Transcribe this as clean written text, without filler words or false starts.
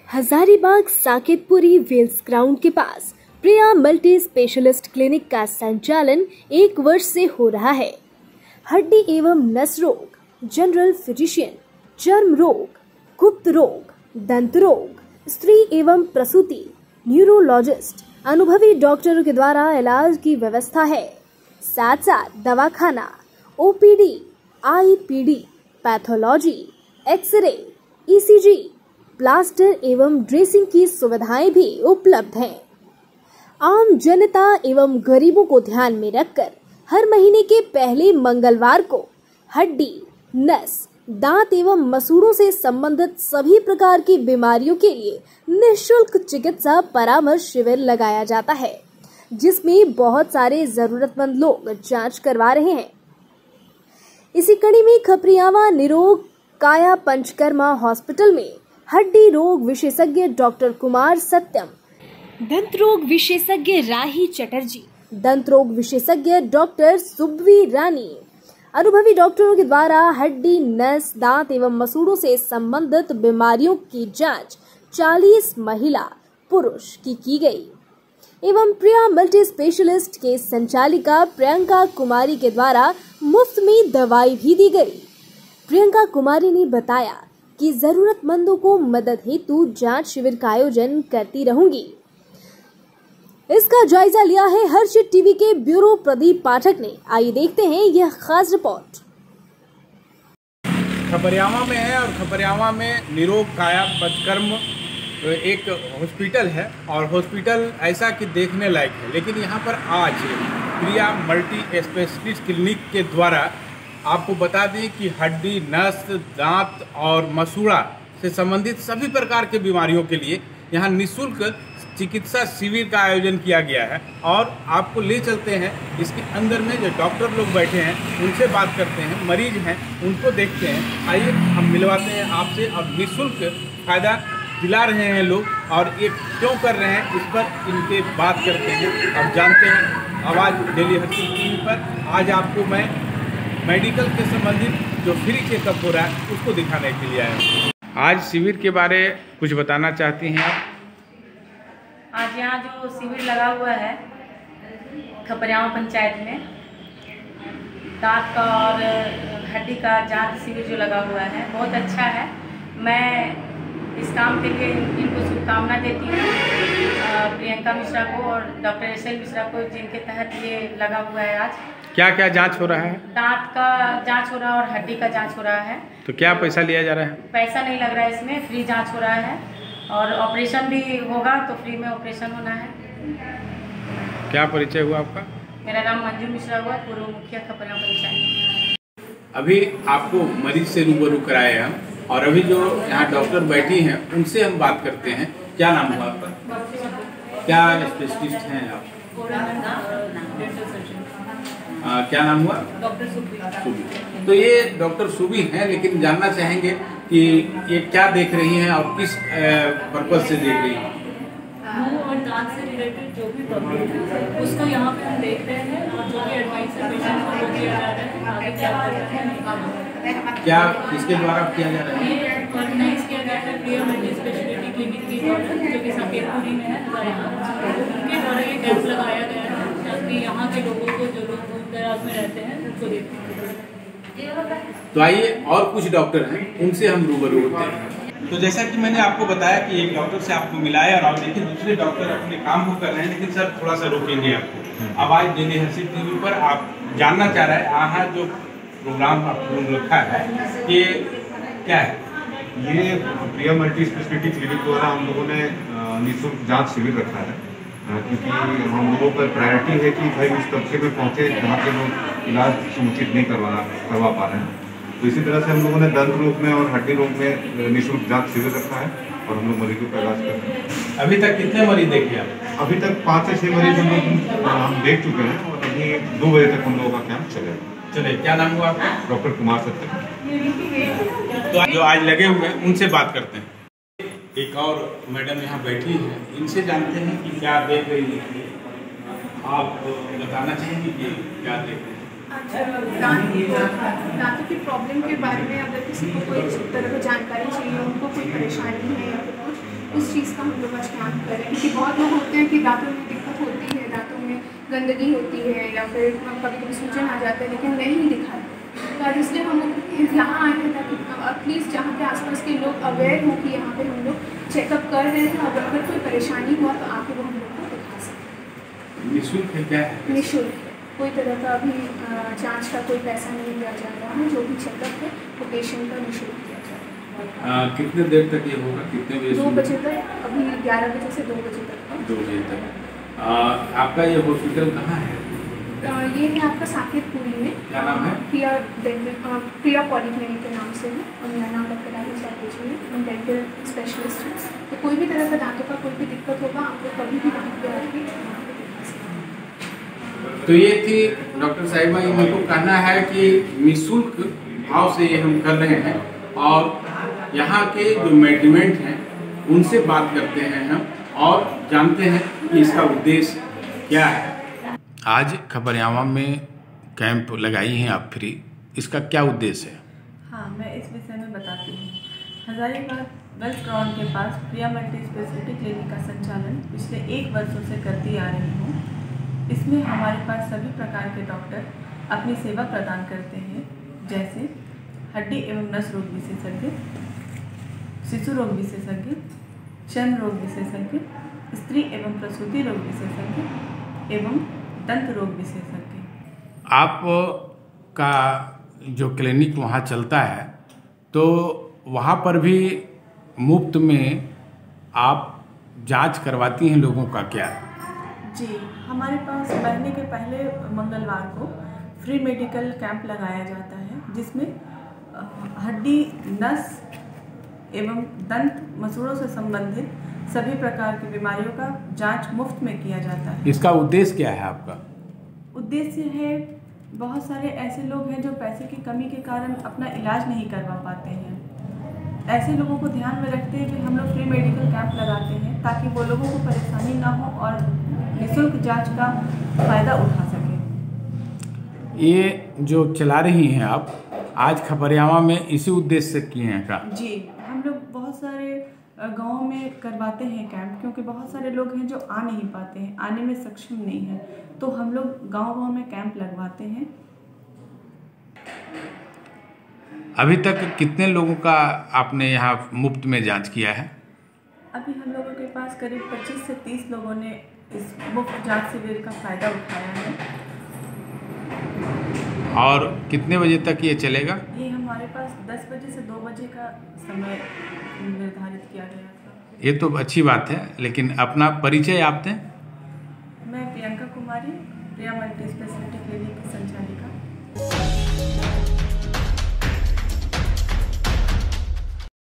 Hazaribagh Saketpuri Wells ground के पास Priya multi specialist clinic का संचालन 1 वर्ष से हो रहा है। हड्डी एवं नस रोग, जनरल फिजिशियन, चर्म रोग, गुप्त रोग, दंत रोग, स्त्री एवं प्रसूति, न्यूरोलॉजिस्ट, अनुभवी डॉक्टरों के द्वारा इलाज की व्यवस्था है। साथ साथ दवाखाना, OPD, IPD, pathology, X ray, ECG, plaster एवं ड्रेसिंग की सुविधाएं भी उपलब्ध हैं। आम जनता एवं गरीबों को ध्यान में रखकर हर महीने के पहले मंगलवार को हड्डी, नस, दांत एवं मसूड़ों से संबंधित सभी प्रकार की बीमारियों के लिए निःशुल्क चिकित्सा परामर्श शिविर लगाया जाता है, जिसमें बहुत सारे जरूरतमंद लोग जांच करवा रहे हैं। इसी कड़ी में खपरियावा निरोग काया पंचकर्मा हॉस्पिटल में हड्डी रोग विशेषज्ञ डॉक्टर कुमार सत्यम, दंत रोग विशेषज्ञ राही चटर्जी, दंत रोग विशेषज्ञ डॉक्टर सुब्बी रानी, अनुभवी डॉक्टरों के द्वारा हड्डी, नस, दांत एवं मसूड़ों से संबंधित बीमारियों की जांच 40 महिला पुरुष की गई एवं प्रिया मल्टी स्पेशलिस्ट के संचालिका प्रियंका कुमारी के द्वारा मुफ्त में दवाई भी दी गई। प्रियंका कुमारी ने बताया कि जरूरतमंदों को मदद हेतु जांच शिविर का आयोजन करती रहूंगी। इसका जायजा लिया है हर्षित टीवी के ब्यूरो प्रदीप पाठक ने। आइए देखते हैं यह खास रिपोर्ट। खपरियावा में है और खपरियावा में निरोग काया पंचकर्म एक हॉस्पिटल है और हॉस्पिटल ऐसा कि देखने लायक है। लेकिन यहाँ पर आज प्रिया मल्टी स्पेशलिस्ट क्लिनिक के द्वारा आपको बता दें कि हड्डी, नस, दांत और मसूड़ा से संबंधित सभी प्रकार के बीमारियों के लिए यहाँ निःशुल्क चिकित्सा शिविर का आयोजन किया गया है। और आपको ले चलते हैं इसके अंदर में जो डॉक्टर लोग बैठे हैं उनसे बात करते हैं, मरीज हैं उनको देखते हैं। आइए हम मिलवाते हैं आपसे और निःशुल्क फायदा दिला रहे हैं लोग और ये क्यों कर रहे हैं इस पर इनके बात करते हैं और जानते हैं। आवाज़ डेली हर्षित टीवी पर आज आपको मैं मेडिकल के संबंधित जो फ्री चेकअप हो रहा है उसको दिखाने के लिए आया हूँ। आज शिविर के बारे कुछ बताना चाहती हैं आप? आज यहाँ जो शिविर लगा हुआ है खपरियावा पंचायत में, दांत का और हड्डी का जांच शिविर जो लगा हुआ है बहुत अच्छा है। मैं इस काम के लिए इनको शुभकामना देती हूँ, प्रियंका मिश्रा को और डॉक्टर एसएल मिश्रा को, जिनके तहत ये लगा हुआ है। आज क्या क्या जांच हो रहा है? दांत का जांच हो रहा है और हड्डी का जांच हो रहा है। तो क्या पैसा लिया जा रहा है? पैसा नहीं लग रहा है, इसमें फ्री जांच हो रहा है और ऑपरेशन भी होगा तो फ्री में ऑपरेशन होना है। क्या परिचय हुआ आपका? मेरा नाम मंजू मिश्रा हुआ, पूर्व मुखिया खपरियावा पंचायत। अभी आपको मरीज से रूबरू कराए हम और अभी जो यहाँ डॉक्टर बैठी हैं उनसे हम बात करते हैं। क्या नाम हुआ आपका? क्या स्पेशलिस्ट हैं आप? क्या नाम हुआ? डॉक्टर सुबी। तो ये डॉक्टर सुबी हैं, लेकिन जानना चाहेंगे कि ये क्या देख रही हैं और किस पर्पज से देख रही हैं? मुंह और दांत से रिलेटेड जो भी प्रॉब्लम है उसको यहाँ पे हम देख रहे हैं और जो भी एडवाइस है पेशेंट को वो दिया जा रहा है, आगे क्या कर रहे हैं। क्या इसके द्वारा किया जा रहा है? ये ऑर्गेनाइज किया गया है प्रिया मल्टी स्पेशलिटी क्लिनिक के द्वारा, जो कि साकेतपुरी में है। उनके द्वारा ये कैंप लगाया गया है ताकि यहाँ के लोगों को, जो लोग दूर दराज में रहते हैं, उनको देखते हैं। तो आइए और कुछ डॉक्टर हैं उनसे हम रूबरू होते हैं। तो जैसा कि मैंने आपको बताया कि एक डॉक्टर से आपको मिलाया और आप देखिए दूसरे डॉक्टर अपने काम को कर रहे हैं, लेकिन सर थोड़ा सा रोकेंगे आपको। अब आज डेली हर्षित टीवी पर आप जानना चाह रहे हैं यहाँ जो प्रोग्राम आपने रखा है ये क्या है? ये प्रिया मल्टी स्पेशलिटी क्लिनिक द्वारा हम लोगों ने निःशुल्क जांच शिविर रखा है, क्योंकि हम लोगों पर प्रायोरिटी है कि भाई उस तबके में पहुँचे जहाँ के लोग इलाज समुचित नहीं करवा पा रहे हैं। तो इसी तरह से हम लोगों ने दंत रोग में और हड्डी रोग में निःशुल्क जांच शिविर रखा है और हम लोग मरीजों का इलाज कर रहे हैं। अभी तक कितने मरीज देखे आप? अभी तक 5 से 6 मरीज हम देख चुके हैं और अभी 2 बजे तक हम लोगों का कैंप चलेगा। चलिए, क्या नाम हुआ आपका? डॉक्टर कुमार सत्यम। तो जो आज लगे हुए हैं उनसे बात करते हैं। एक और मैडम यहाँ बैठी है, इनसे जानते हैं कि क्या देख रही है। आप बताना चाहेंगे कि क्या देख रहे हैं? दांतों की प्रॉब्लम के बारे में अगर किसी को कोई इस तरह की जानकारी चाहिए, उनको कोई परेशानी है या फिर कुछ, उस चीज़ का हम लोग आज कैंप कर रहे हैं। क्योंकि बहुत लोग होते हैं कि दांतों में दिक्कत होती है, दांतों में गंदगी होती है या फिर कभी कभी सूजन आ जाता है, लेकिन नहीं दिखाते। तो आज इसलिए हम लोग यहाँ आए थे ताकि एटलीस्ट जहाँ पे आसपास के लोग अवेयर हों कि यहाँ पे हम लोग चेकअप कर रहे हैं, और अगर कोई परेशानी हुआ तो आके वो हम लोग को दिखा सकते। निःशुल्क है क्या है? निःशुल्क है, कोई तरह का अभी जांच का कोई पैसा नहीं लिया जा रहा है। जो भी चेकअप है वो पेशेंट का निःशुल्क किया जा रहा है। कितने देर तक ये होगा? कितने बजे? 2 बजे तक, अभी 11 बजे से 2 बजे तक है। 2 बजे तक। आपका ये हॉस्पिटल कहाँ है? ये है आपका साकेतपुरी में। क्या नाम है? प्रिया पॉलीक्लिनिक के नाम से है, और मेरा नाम डॉक्टर राजेश चैटर्जी है। हम डेंटल स्पेशलिस्ट हैं, तो कोई भी तरह का दांतों का कोई भी दिक्कत होगा आपको कभी भी वहाँ पे आके वहाँ पे दिखा सकते हैं। तो ये थी डॉक्टर साहिबा, इनको कहना है कि निःशुल्क भाव से ये हम कर रहे हैं, और यहाँ के जो मैनेजमेंट हैं उनसे बात करते हैं हम, और जानते हैं कि इसका उद्देश्य क्या है। आज खपरियावा में कैंप लगाई हैं आप फ्री, इसका क्या उद्देश्य है? हाँ, मैं इस विषय में बताती हूँ। हजारीबाग वेल्स ग्राउंड के पास प्रिया मल्टी स्पेशलिटी क्लिनिक का संचालन पिछले 1 वर्षों से करती आ रही हूँ। इसमें हमारे पास सभी प्रकार के डॉक्टर अपनी सेवा प्रदान करते हैं, जैसे हड्डी एवं नस रोग विशेषज्ञ, शिशु रोग विशेषज्ञ, चर्म रोग विशेषज्ञ, स्त्री एवं प्रसूति रोग विशेषज्ञ एवं दंत रोग विशेषज्ञ। आप का जो क्लिनिक वहाँ चलता है, तो वहाँ पर भी मुफ्त में आप जांच करवाती हैं लोगों का क्या? जी, हमारे पास महीने के पहले मंगलवार को फ्री मेडिकल कैंप लगाया जाता है, जिसमें हड्डी, नस एवं दंत मसूड़ों से संबंधित सभी प्रकार की बीमारियों का जांच मुफ्त में किया जाता है। इसका उद्देश्य क्या है आपका? उद्देश्य है, बहुत सारे ऐसे लोग हैं जो पैसे की कमी के कारण अपना इलाज नहीं करवा पाते हैं। ऐसे लोगों को ध्यान में रखते हुए हम लोग फ्री मेडिकल कैंप लगाते हैं, ताकि वो लोगों को परेशानी ना हो और निःशुल्क जांच का फ़ायदा उठा सकें। ये जो चला रही हैं आप आज खपरियावा में, इसी उद्देश्य से किए हैं का? जी, हम लोग बहुत सारे गाँव में करवाते हैं कैंप, क्योंकि बहुत सारे लोग हैं जो आ नहीं पाते हैं, आने में सक्षम नहीं है, तो हम लोग गांव-गांव में कैंप लगवाते हैं। अभी तक कितने लोगों का आपने यहाँ मुफ्त में जांच किया है? अभी हम लोगों के पास करीब 25 से 30 लोगों ने इस मुफ्त जांच शिविर का फ़ायदा उठाया है। और कितने बजे तक ये चलेगा? ये हमारे पास 10 बजे से 2 बजे का समय निर्धारित किया गया था। ये तो अच्छी बात है, लेकिन अपना परिचय आप दें। मैं Priyanka Kumari, Priya multi speciality clinic की संचालिका।